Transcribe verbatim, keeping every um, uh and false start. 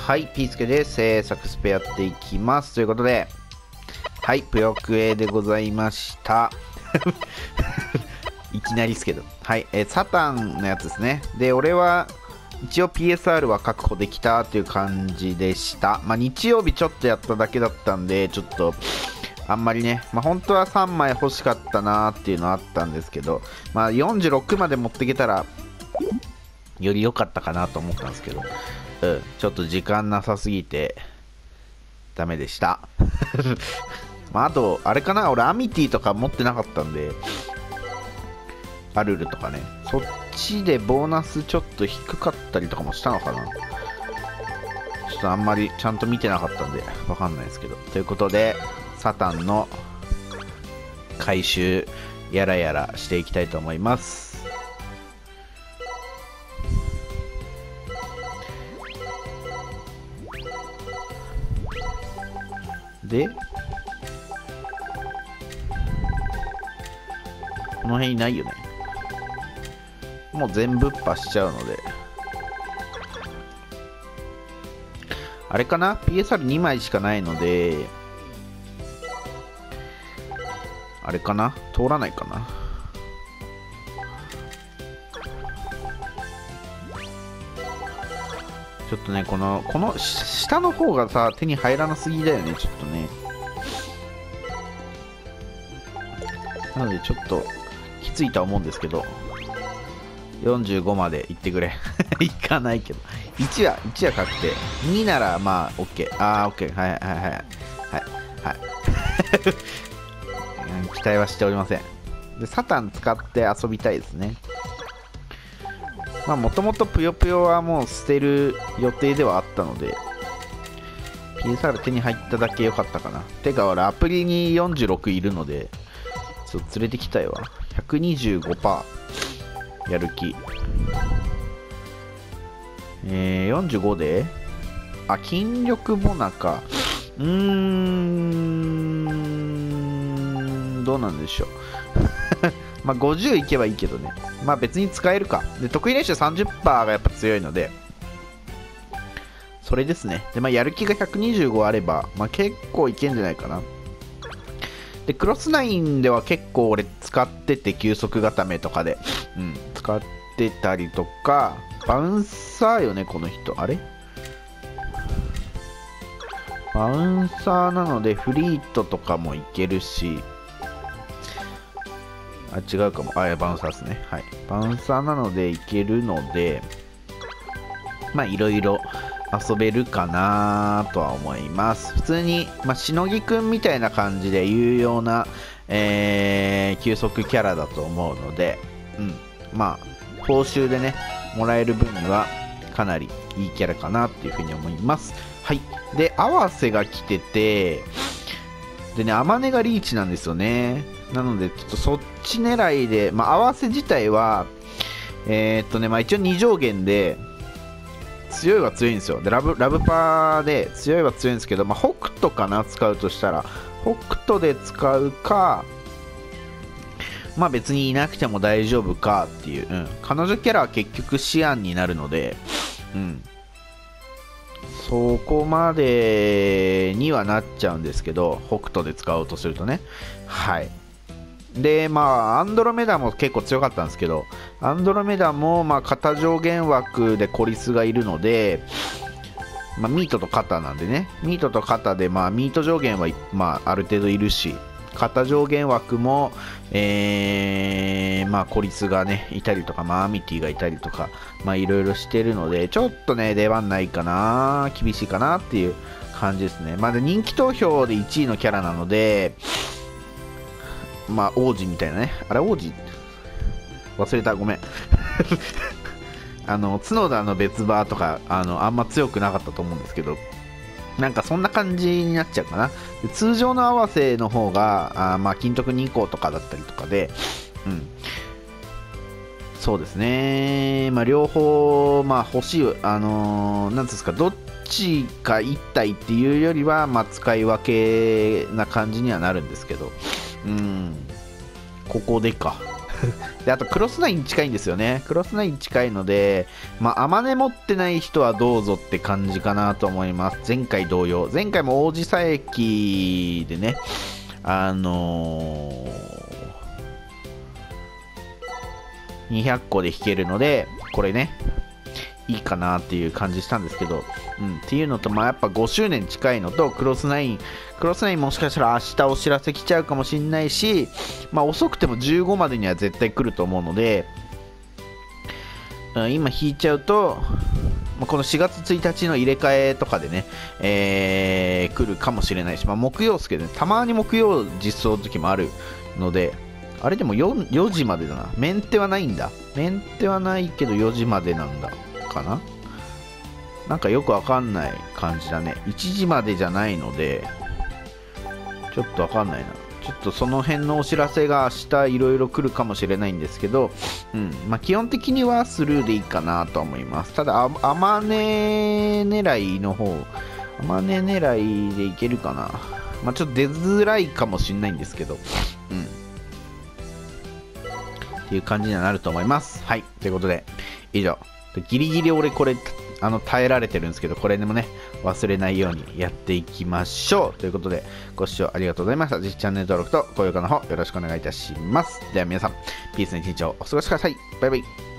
はい、ピースケです。えー、サクスペやっていきます。ということで、はい、ぷよくえでございました。いきなりですけど。はい、えー、サタンのやつですね。で、俺は、一応 ピーエスアール は確保できたという感じでした。まあ、日曜日ちょっとやっただけだったんで、ちょっと、あんまりね、まあ、本当はさんまい欲しかったなーっていうのはあったんですけど、まあ、よんじゅうろくまで持っていけたら、より良かったかなと思ったんですけど、うん、ちょっと時間なさすぎてダメでした。まあ、あとあれかな、俺アミティとか持ってなかったんで、アルルとかね、そっちでボーナスちょっと低かったりとかもしたのかな。ちょっとあんまりちゃんと見てなかったんでわかんないですけど、ということでサタンの回収やらやらしていきたいと思います。で、この辺いないよね。もう全部パしちゃうので、あれかな、 ピーエスアールに 枚しかないので、あれかな、通らないかな。ちょっとね、このこの下の方がさ手に入らなすぎだよね、ちょっとね。なのでちょっときついとは思うんですけど、よんじゅうごまでいってくれ。いかないけど、いちはいちは確定、にならまあ OK。 あー OK、 はいはいはいはいはい期待はしておりません。でサタン使って遊びたいですね。まあもともとぷよぷよはもう捨てる予定ではあったので、 ピーエスアール 手に入っただけ良かったかな。てか俺アプリによんじゅうろくいるのでちょっと連れてきたいわ。 ひゃくにじゅうごパーセント やる気。えー、よんじゅうごで、あ、筋力ボナか。うーん、どうなんでしょう。まあごじゅういけばいいけどね。まあ別に使えるか。で、得意練習 さんじゅっパーセント がやっぱ強いので、それですね。で、まあやる気がひゃくにじゅうごあれば、まあ結構いけんじゃないかな。で、クロスナインでは結構俺使ってて、急速固めとかで、うん、使ってたりとか、バウンサーよね、この人。あれバウンサーなので、フリートとかもいけるし、あ、違うかも。あ、いや、バウンサーですね。はい。バウンサーなのでいけるので、まあ、いろいろ遊べるかなとは思います。普通に、まあ、しのぎくんみたいな感じで有用な、えー、急速キャラだと思うので、うん。まあ、報酬でね、もらえる分にはかなりいいキャラかなっていうふうに思います。はい。で、合わせが来てて、でね、アマネがリーチなんですよね。なので、ちょっとそっち狙いで、まあ、合わせ自体は、えー、っとね、まあ、一応に上限で、強いは強いんですよ。で、ラブ、ラブパーで強いは強いんですけど、まあ、北斗かな、使うとしたら。北斗で使うか、まあ別にいなくても大丈夫かっていう。うん。彼女キャラは結局シアンになるので、うん。そこまでにはなっちゃうんですけど、北斗で使おうとするとね。はい。で、まあ、アンドロメダも結構強かったんですけど、アンドロメダも、まあ、肩上限枠でコリスがいるので、まあ、ミートと肩なんでね、ミートと肩で、まあ、ミート上限は、まあ、ある程度いるし、肩上限枠も、えー、まあ、コリスがね、いたりとか、まあ、アミティがいたりとか、まあ、いろいろしてるので、ちょっとね、出番ないかな、厳しいかなっていう感じですね。まあ、人気投票でいちいのキャラなので、まあ、王子みたいなね。あれ、王子忘れた、ごめん。あの、角田の別バーとか、あの、あんま強くなかったと思うんですけど、なんかそんな感じになっちゃうかな。で通常の合わせの方が、あまあ、金徳にこうとかだったりとかで、うん。そうですね。まあ、両方、まあ、欲しい、あのー、なんですか、どっちか一体っていうよりは、まあ、使い分けな感じにはなるんですけど、うん、ここでか。 で、あとクロスナイン近いんですよね。クロスナイン近いので、まあ、アマネ持ってない人はどうぞって感じかなと思います。前回同様。前回も王子佐伯でね、あのー、にひゃっこで引けるので、これね、いいかなっていう感じしたんですけど、うん、っていうのと、まあ、やっぱごしゅうねん近いのと、クロスナイン、クロスナインもしかしたら明日お知らせ来ちゃうかもしれないし、まあ、遅くてもじゅうごまでには絶対来ると思うので、うん、今引いちゃうと、まあ、このしがつついたちの入れ替えとかでね、えー、来るかもしれないし、まあ、木曜ですけどね、たまに木曜実装の時もあるので、あれでも 4, よじまでだな。メンテはないんだ。メンテはないけどよじまでなんだ。かな、なんかよくわかんない感じだね。いちじまでじゃないので、ちょっとわかんないな。ちょっとその辺のお知らせが明日いろいろ来るかもしれないんですけど、うん、まあ基本的にはスルーでいいかなと思います。ただ、アマネ狙いの方、アマネ狙いでいけるかな。まあちょっと出づらいかもしれないんですけど、うん。っていう感じにはなると思います。はい。ということで、以上。ギリギリ俺これあの耐えられてるんですけど、これでもね忘れないようにやっていきましょうということで、ご視聴ありがとうございました。ぜひチャンネル登録と高評価の方よろしくお願いいたします。では皆さんピースな一日をお過ごしください。バイバイ。